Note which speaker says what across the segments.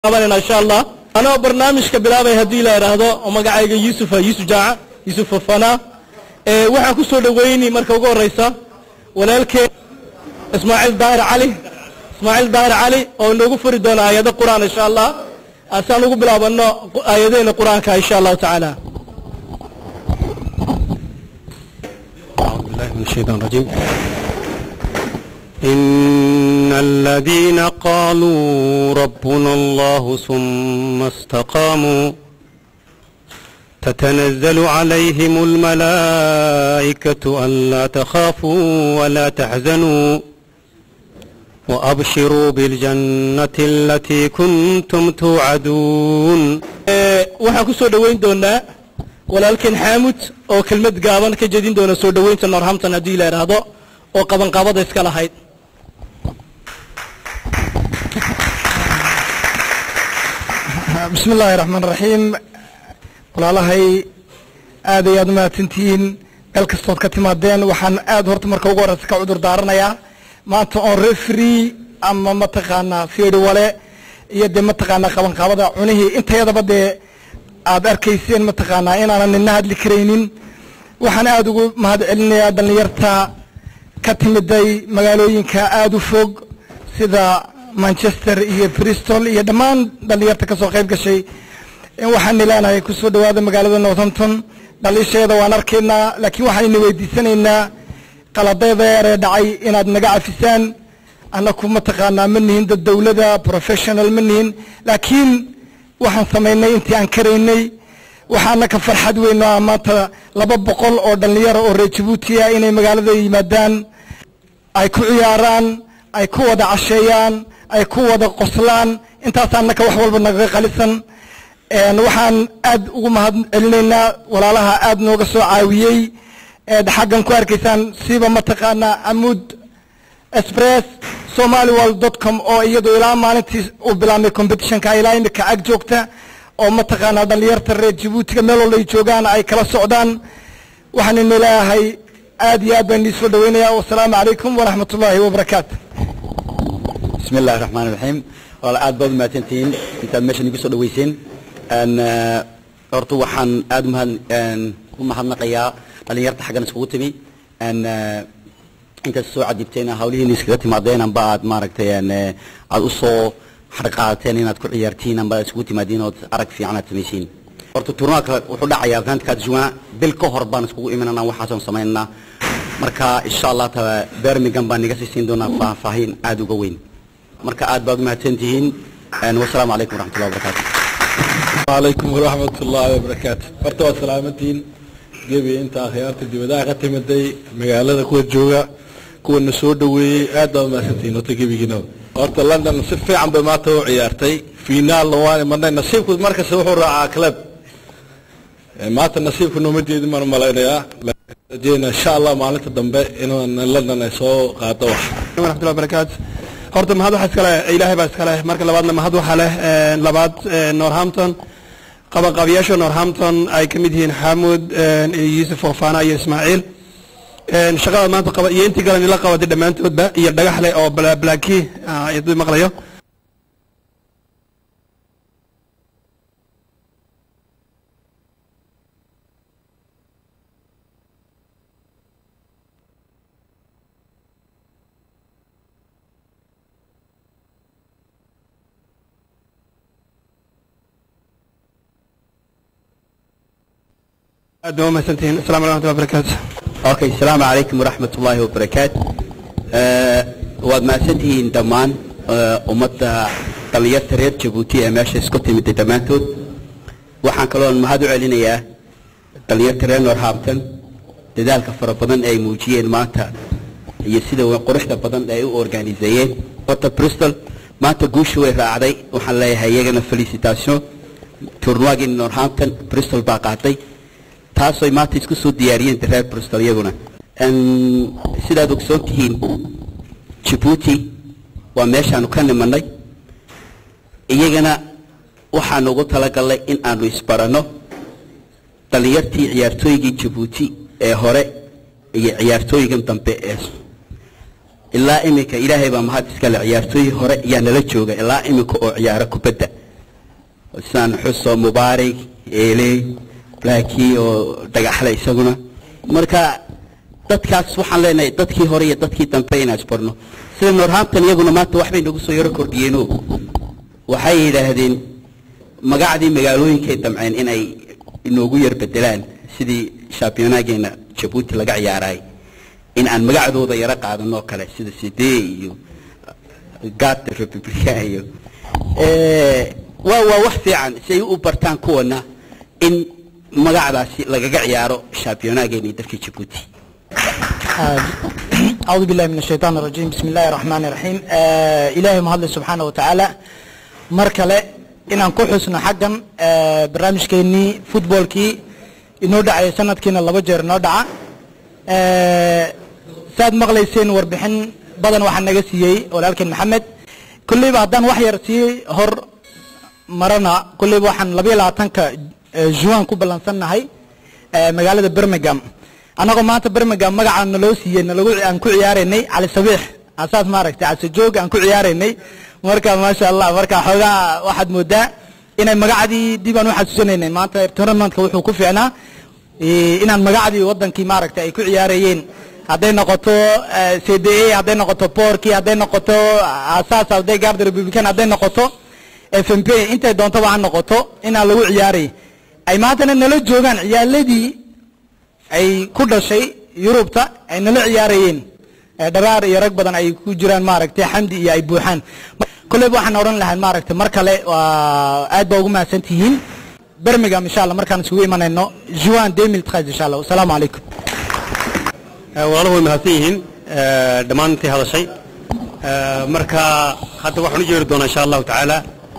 Speaker 1: إن شاء الله أنا برنامج كبلابي هدي لا يرهده ومقعد يوسف جاع يوسف فنا وحكوا صور ويني مركوجو الرئيسة ولكن إسماعيل داهر علي أو نقول فريدون آيات القرآن إن شاء الله أسأل بلاب أنه آياتين القرآن إن شاء الله تعالى.
Speaker 2: أعوذ بالله من الشيطان الرجيم. إن الذين قالوا ربنا الله ثم استقاموا تتنزل عليهم الملائكة ألا تخافوا ولا تحزنوا وأبشروا بالجنة التي كنتم توعدون.
Speaker 1: waxaan ku soo dhaweyn doonaa walaalkeen Xaamud oo kelmad gaaban ka jeedin doona soo dhaweynta Northampton hadii la yiraahdo oo qaban qabada iska lahayd.
Speaker 3: بسم الله الرحمن الرحيم. والله هي آدي ما تنتين الكستود كتمادين وحن آد هرت مركو جورس كعذر دارنا يا ما تون رفري أما ما تقانا في الولاء يد ما تقانا قبل قبضة عنيه أنت يا ضبط أبر كيسين ما تقانا أنا من النهاد الكرينين وحن آدو ما هذا اللي آد اللي يرتا كتمدي مقالوين كآدو فوق سذا مانشستر iyo Bristol iyo dhamaan dhalinyarta ka soo qayb gashay waxaan ilaahay ku soo dhawaada magaalada Northampton dhalisheeda waan arkaynaa laakiin waxaan weydiisanaynaa qaladeeda ee dhacay inaad naga cafisaan anaku ma taqaanaa manihin dad dawladda professional manihin laakiin waxaan sameynay intii aan karaynay waxaana ka farxad weyn oo maanta 200 oo dhalinyaro oo reer Djibouti ah inay magaalada yimaadaan ay ku ciyaaraan ay ku wada casheeyaan ay ku wada qoslaan intaas annaka wax walba naga qalisan waxaan aad ugu mahad celinaynaa walaalaha aad nooga soo caawiyay xaggan ku arkaysaan siiba ma taqaana Amud Express somaliworld.com oo iyadoo ilaa maalintii uu bilaabay competition-ka ilaa imika ag joogta oo ma taqaana dhalinyarta reer Djibouti meel walba ay joogaan ay kala socdaan waxaan ilaahay aad iyo aad baan idin soo dhaweynayaa wassalaamu calaykum waraxmatullaahi wabarakaatuh.
Speaker 4: بسم الله الرحمن الرحيم. والله عاد بعض ما تنتين أنت ماشي نقص دويسين أن أرتو وحن آدم هن هم نقيا اللي يرتاح حاجة نسقوتني أن أنت السوعة جبتنا هولي نسكتي معدين عن بعض ماركتي أن على الصو حركاتين نذكر عيارتين عن بعض سقوتي مدينة أرك في عنا تميسين. أرتو تورناك وحول عيار كانت كاتجوا بالكهر بانسكو إيماننا وحاسم سمعنا مركا إن شاء الله تبى برمجان بانيجاسين دونا فاهين عادو جوين. مركا عاد بعض ما تنتهين والسلام عليكم ورحمة الله وبركاته.
Speaker 5: وعليكم ورحمة الله وبركاته. فرتوا السلامتين جيبي أنت خيارة الجودة قتم الدي مقالة كود جوجا كون نسود وي عاد بعض ما تنتهين وتجيبي جنو. أرت لندن نصف عم بماتو عيارتي فينال لواني من نصيب كود مركز سوحور على كلب. مات النصيب كنا مدي من ملايا جينا إن شاء الله معلت الدنباء إنه لندن يسوق قاتوح.
Speaker 3: ورحمة الله وبركاته. horta mahad waxa iska leh ilaahay baa iska leh marka labaadna mahad waxa leh labaad Northampton qabanqaabiyaasha Northampton ay ka mid yihiin Xaamud Yuusuf Fofana iyo Ismaaciil shaqada maanta qaba iyo intii galan ila qabaday dhamaantoodba iyo dhagax leh oo blacky ay maqlayo دوما سنتين. السلام عليكم ورحمة الله وبركاته.
Speaker 4: أوكي السلام عليكم ورحمة الله وبركاته. وما سنتين دمان أمت طليات ريد جيبوتي أماشي سكوتي مدة دمانتود وحن كلون مهدو علينا يا طليات ريد نورهامبتون لذلك فربضان أي موجيين ماتا يسيدوا وقرشة بدن أي أورغانيزيين وطا بريستول ماتا قوشوا راعدي وحن لا يهيجنا فليسيتاسيون تورنواجي نورهامبتون بريستول باقاتي taasoo maanta isku soo diyaariyeen reer Bristol iyaguna sidaad ogsoon tihiin Djibouti waa meeshaanu ka nimanay iyagana waxaan ugu talagalay in aanu isbarano dhalinyartii ciyaartooygii Djibouti ee hore iyo ciyaartooygan dambe ee ilaa imika ilaahay baa mahad iska leh ciyaartooy hore ayaa nala jooga ilaa imika oo ciyaaro kubadda saan xuso mubaarig eeley blaaki oo dhagaxle isaguna marka dadkaas waxaan leenahay dadkii hore iyo dadkii dambe inaan isbarno sida Northampton iyaguna maanta wax bay nagu soo yaro kordhiyeen waxay yiraahdeen magacadii magaalooyinka damceen inay inoogu yar bedelaan sidii shampiyonaageena Djibouti laga ciyaaray in aan magacadooda yara qaadano kale sida sidee iyo gaad republika iyo waa wax fiican si ay u bartaan kuwana in magacadaasi lagaga ciyaaro shampiyonaageena dalka Djibouti
Speaker 3: أعوذ بالله من الشيطان الرجيم بسم الله الرحمن الرحيم إلهي مهد سبحانه وتعالى مركلة إن أنكو حسن حقا برامج كيني فوتبول كي إنو دعي سنة كينا الله بجر إنو دعا ساد مغليسين وربحن بدن واحد نجسيي ولكن محمد كل بعدان وحير سي هر مرنا كل واحد لبي لعتنك جوان كوبلان سنة هاي مقالة برمجام أنا قمت برمجام مجا عن نلوسي نلقول عن كل عيارني على الصبيح أساس مارك على السجوج عن كل عيارني مركا ما شاء الله مركا حاجة واحد مدة إن المجاعدي دي بنو واحد سنين ما ترمنت كوي كوفي أنا إن المجاعدي وضن كي مارك تأي كل عيارين هذين نقطة سيدي هذين نقطة بوركي هذين نقطة أساس هذين جارد ريبوبليكان هذين نقطة FMP أنت دون طبعا نقطة إن اللي عياري أي ما تنا نلوج جوجان عيالدي أي كل شيء يوروبتا أي نلع عيارين درار يرك بدن أي كوجران ماركتي حمدي أي بوحان كل بوحان نورن لهن ماركتي مركلة وعاد بوجمع سنتين برمجام إن شاء الله مركان سوي من إنه جوان 2013 إن شاء الله والسلام عليكم.
Speaker 2: والله مهتين دمانتي هذا الشيء مركا حتى واحد نجير دون إن شاء الله تعالى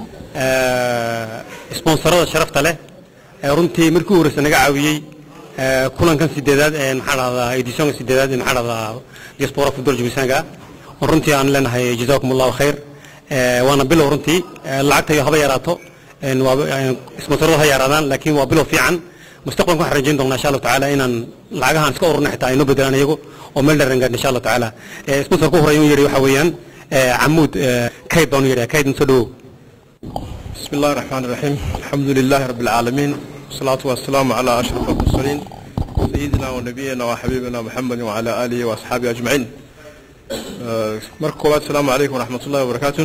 Speaker 2: سبونسرات شرفت له رنتي مركور سنقعوي كلن كان سيدات محل إديسون سيدات محل ديسبورا في الدرج بسنجا ورنتي عن لنا هي جزاكم الله خير وأنا بلو رنتي لعبت هذا يراته اسمه ترى هي يرادان لكن وبلو في عن مستقبل كون حرجين دون إن شاء الله تعالى إن لعجها نسكور نحتاج إنه بدنا يجو وملنا رنجا إن شاء الله تعالى اسمه ترى كوه ريون يري حويان عمود كيد دون يري كيد نسدو.
Speaker 5: بسم الله الرحمن الرحيم الحمد لله رب العالمين والصلاة والسلام على أشرف المرسلين سيدنا ونبينا وحبيبنا محمد وعلى آله وأصحابه أجمعين. مركوات السلام عليكم ورحمة الله وبركاته.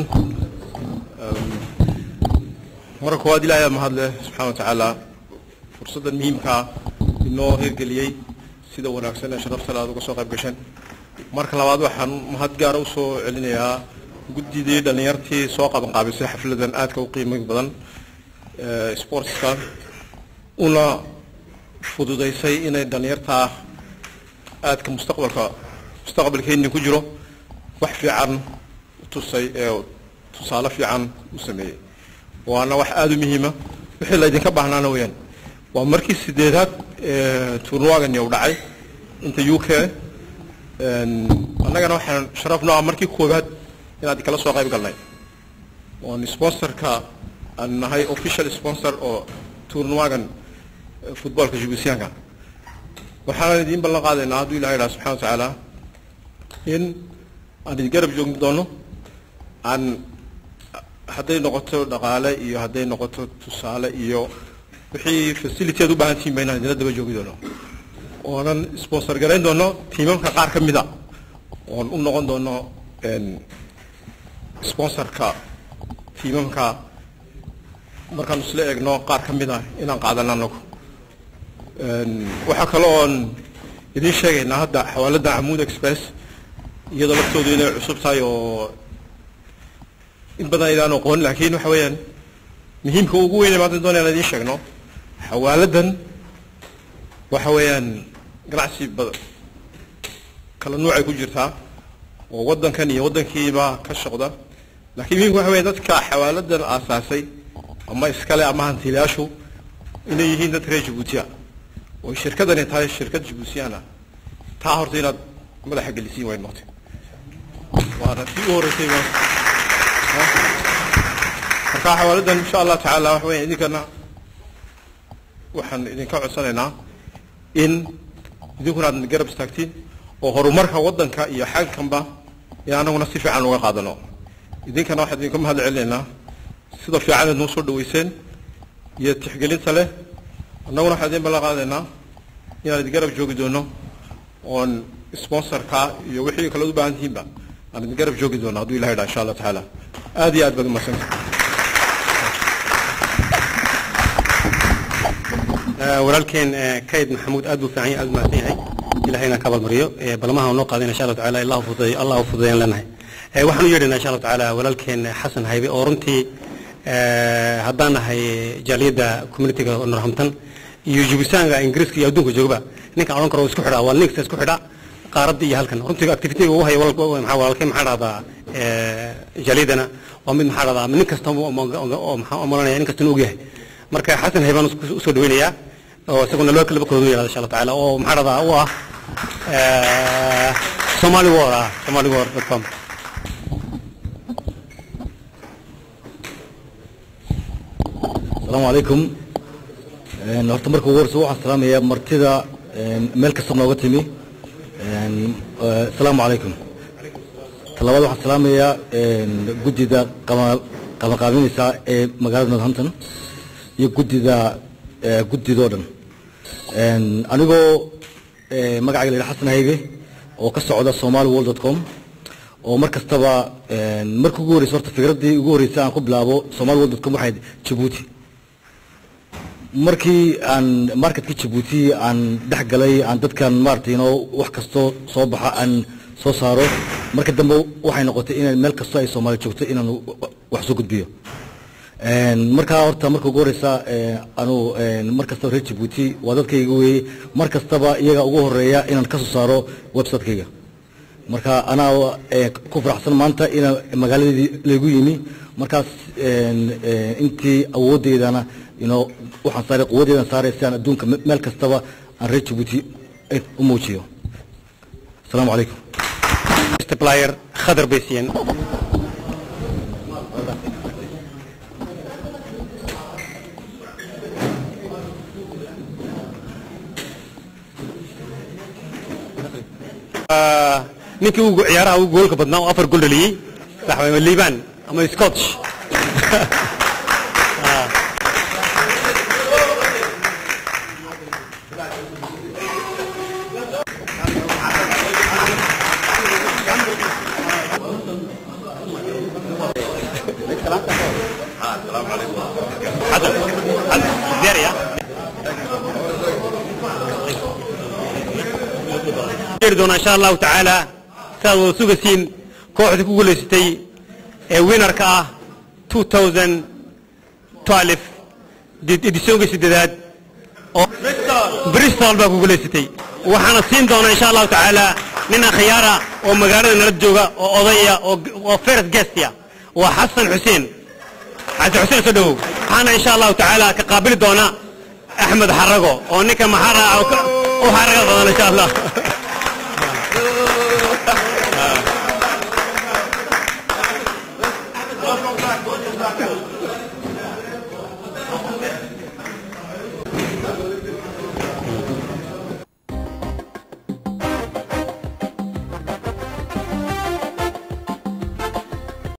Speaker 5: مركوات الله يا مهد سبحانه وتعالى فرصة مهمة إنه هيرجلي سيدا وناكسنا شرف صلاة وقصة قبشان. مركل بعض وحن مهد جارو سو علنيا قدي دي دنيرتي سوق مقابل حفلة دنات كوقيمة بدن سبورتس كان. una fududaysay inay dhalinyarta aadka mustaqbalkeena ku jiro wax fiican tusay tusaale fiican u sameeyay waana wax aad u muhiim ah wixii la idinka baahnaana weeyaan waa markii sideedaad tournoogan uu dhacay inta UK annagana waxaan sharafnaa markii koobaad inaad kala soo qayb galnay waan sponsorka aan nahay official sponsor oo tournoogan فوتبول كجوبيسيانكا وحنا ندين بالله قادنا هذا إلهي سبحانه وتعالى إن أن يجرب جون دونه عن هذين نقطة دقالة إيو هذين نقطة تصالة إيو وحي فاسيلتي هذو بان تيم بيننا جناد بجوجي دونه وأنا سبونسر جرين دونه تيمم كقار كميدا وأن نقول دونه إن سبونسر كا تيمم كا مركان سليك نو قار كميدا إن قادنا نكو waxaa kaloo aan idin sheegaynaa hadda xawaalada Amuud Express iyadoo laftoodu inay cusub tahay oo in badan ayaan aqoon laakiin waxa weeyaan muhiimka ugu weyn ee maanta doonayaan idin sheegno xawaaladan waxa weeyaan ganacsi kala nooc ay ku jirtaa oo wadankan iyo wadankiiba ka shaqada laakiin muhiimka waxa weeyaan dadka xawaaladan aasaasay ama iskale ama hantiilayaashu inay yihiin dad reer Djibouti والشركة دي تاي شركة جبوسيانا تاهر تينا ماذا حق اللي سين وين نقطة وهذا في أورتي ما فرح والدا إن شاء الله تعالى وحوي إذا كنا وحن إذا كعب سنة إن إذا كنا نجرب استكتين وهرو مركا وضن كا يحاج كم با يعني ونصيف عن وقعدنا إذا كان واحد منكم هذا علينا صدق في عالم نوصل دويسين
Speaker 6: iyo tixgelinta leh annaguna waxaan idin ballan qaadaynaa inaan idin garab joogi doono oon sponsorka iyo wixii kale u baahan tihiinba aan idin garab joogi doono hadduu ilahay dhaa insha allah tacaala aad iyo aad baad umahadsantahay
Speaker 2: walaalkeen kayd maxamuud aad buu fiican yahay aad mahadsan yahay ilahayna ka balmariyo balmaha noo qaadayna insha allah tacaala allah fududeeyaan leenahay waxaan u yeedhaynaa insha allah tacaala walaalkeen xasan haybe oo runtii haddaan nahay jaaliyadda communityga Northampton iyo Jubisaanga Ingiriiska iyo adduunka joogba ninka oran karo isku xidha waa ninka isku xidha qaaradda iyo halkan runtii activity uu hayo walaalkeen maxaa dhahdaa jaaliyadana waa mid maxaa dhahdaa nin kasta oo maxaa oranaya nin kasta uu yahay marka xasan haybe u soo dhaweynayaa oo isaguna loo kala koodo insha Allah tacaala oo maxaa dhahdaa oo ah somaliwor.com
Speaker 7: السلام عليكم horta marka ugu horeysa waxaan salaamayaa martida meel kasta nooga timi السلام عليكم talabaad waxaan salaamayaa gudida qabanqaabinaysa ee magaalada Northampton iyo gudidoo dhan anigoo magacayga la Xasan Haybe oo ka socda somaliworld.com oo mar kastaba markii ugu horeysa horta fikradii ugu horeysa aan ku bilaabo somaliworld.com waxay Djibouti markii aan marketka Djibouti aan dhaxgalay aan dadkan maartayno wax kasto soo baxa aan soo saaro marka dambe waxay noqotay in meel kasto ay Soomaali joogto inaan wax soo gudbiyo marka horta markii ugu horeysa anu mar kastaba reer Djibouti waa dadkayga weey mar kastaba iyaga ugu horeeya inaan ka soo saaro website-kayga marka ana ku faraxsan maanta in magaaladii lagu yimi markaas intii awoodeedana waxaan saaray quwadeedan saaray si aan adduunka meel kastaba aan reer Djibouti u muujiyo السلام عليكم
Speaker 2: بلاير خضر بيسين ninkii uu ciyaaraha uu goolka badnaa oo 4 gool dhaliyay saxway Liban ama Scotch doona insha Allah taala saad suugasiin kooxda ku guuleysatay ee winnerka ah 2012 editionka sideedaad oo Bristol baa ku guuleysatay waxaana siin doona insha Allah taala nin khiyaara oo magaalada nala jooga oo odaya oo first guest ya waa Xasan Xuseen soo dhaw waxaana insha Allah taala ka qaabili doona Axmed Xarago oo ninka maxara oo xaraga doona insha Allah